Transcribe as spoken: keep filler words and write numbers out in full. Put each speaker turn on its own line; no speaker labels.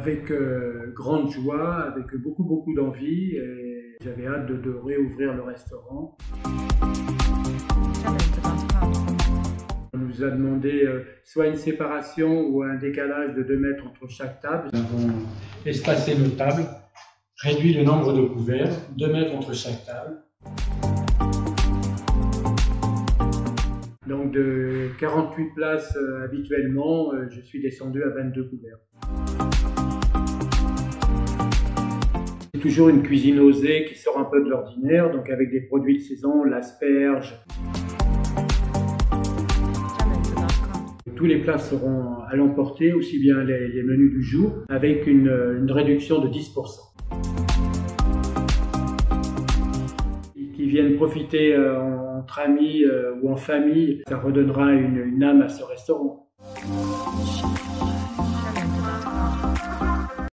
avec euh, grande joie, avec beaucoup beaucoup d'envie, et j'avais hâte de, de réouvrir le restaurant. On nous a demandé euh, soit une séparation ou un décalage de deux mètres entre chaque table. Nous avons espacé nos tables, réduit le nombre de couverts, deux mètres entre chaque table. Donc de quarante-huit places euh, habituellement, euh, je suis descendu à vingt-deux couverts. C'est toujours une cuisine osée qui sort un peu de l'ordinaire, donc avec des produits de saison, l'asperge. Tous les plats seront à l'emporter, aussi bien les, les menus du jour, avec une, une réduction de dix pour cent. Qui viennent profiter euh, entre amis euh, ou en famille, ça redonnera une, une âme à ce restaurant.